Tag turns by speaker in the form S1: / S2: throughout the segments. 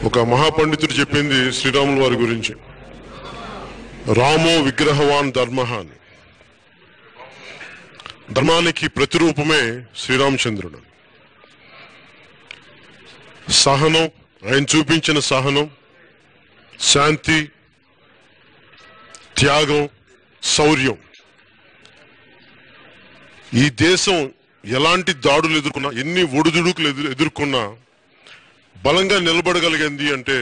S1: ఒక మహాపండితుడు చెప్పింది శ్రీరాముల వారి గురించి, రామో విగ్రహవాన్ ధర్మః అని. ధర్మానికి ప్రతిరూపమే శ్రీరామచంద్రుడు. సహనం, ఆయన చూపించిన సహనం, శాంతి, త్యాగం, శౌర్యం. ఈ దేశం ఎలాంటి దాడులు ఎదుర్కొన్నా, ఎన్ని ఒడిదుడుకులు ఎదుర్కొన్నా బలంగా నిలబడగలిగింది అంటే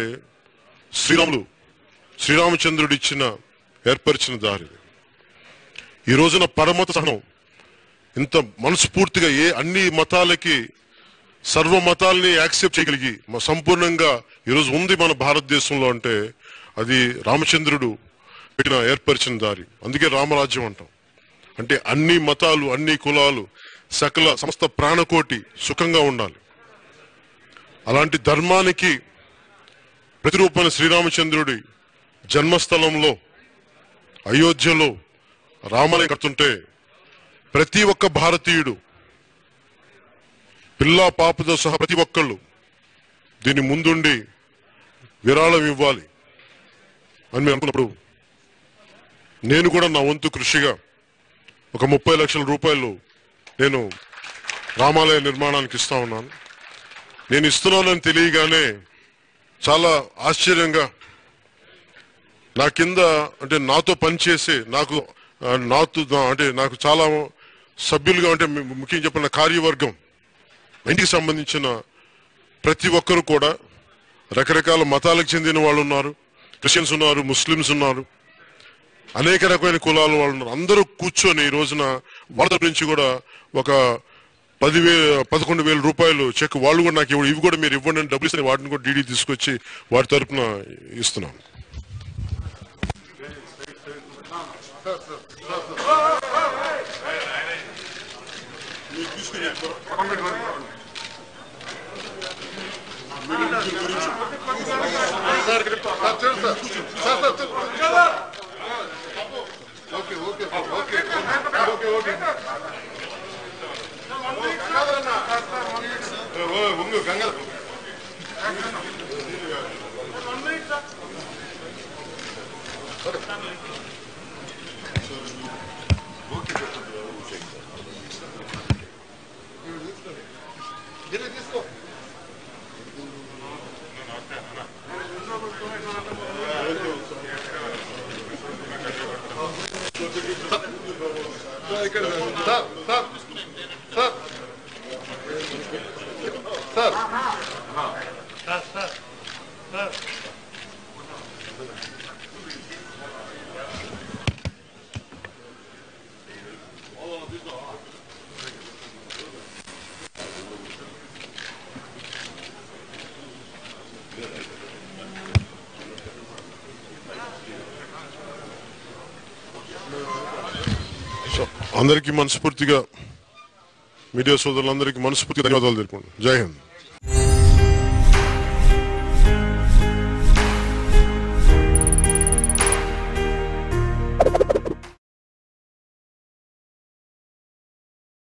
S1: శ్రీరామచంద్రుడు ఏర్పరిచిన దారి. ఈ రోజున పరమత సహనం ఇంత మనస్ఫూర్తిగా అన్ని మతాలకి, సర్వ మతాలని యాక్సెప్ట్ చేయగలిగి సంపూర్ణంగా ఈరోజు ఉంది మన భారతదేశంలో అంటే అది రామచంద్రుడు ఏర్పరిచిన దారి. అందుకే రామరాజ్యం అంటాం. అంటే అన్ని మతాలు, అన్ని కులాలు, సమస్త ప్రాణకోటి సుఖంగా ఉండాలి. అలాంటి ధర్మానికి ప్రతిరూపమైన శ్రీరామచంద్రుడి జన్మస్థలంలో అయోధ్యలో రామాలయం కడుతుంటే ప్రతి ఒక్క భారతీయుడు, పిల్లా పాపతో సహా ప్రతి ఒక్కళ్ళు దీని ముందుండి విరాళం ఇవ్వాలి అని మేము అనుకున్నప్పుడు నేను కూడా నా వంతు కృషిగా ఒక 30 లక్షల రూపాయలు నేను రామాలయ నిర్మాణానికి ఇస్తా ఉన్నాను. నేను ఇస్తున్నానని తెలియగానే చాలా ఆశ్చర్యంగా నా కింద అంటే నాతో పనిచేసే నాకు చాలా సభ్యులుగా అంటే ముఖ్యంగా చెప్పిన కార్యవర్గం, ఇంటికి సంబంధించిన ప్రతి ఒక్కరు కూడా రకరకాల మతాలకు చెందిన వాళ్ళు ఉన్నారు. క్రిస్టియన్స్ ఉన్నారు, ముస్లిమ్స్ ఉన్నారు, అనేక రకమైన కులాల వాళ్ళు ఉన్నారు. అందరూ కూర్చొని ఈ రోజున వాళ్ళ నుంచి కూడా ఒక 11,000 రూపాయలు చెక్ వాళ్ళు కూడా నాకు ఇవి కూడా మీరు ఇవ్వండి అని డబ్బులు ఇస్తే వాటిని కూడా డీడీ తీసుకొచ్చి వాటి తరఫున ఇస్తున్నాం. అందరికీ మనస్ఫూర్తిగా, మీడియా సోదరులందరికీ మనస్ఫూర్తిగా ధన్యవాదాలు తెలుపుకుంటున్నాను. జై హింద్.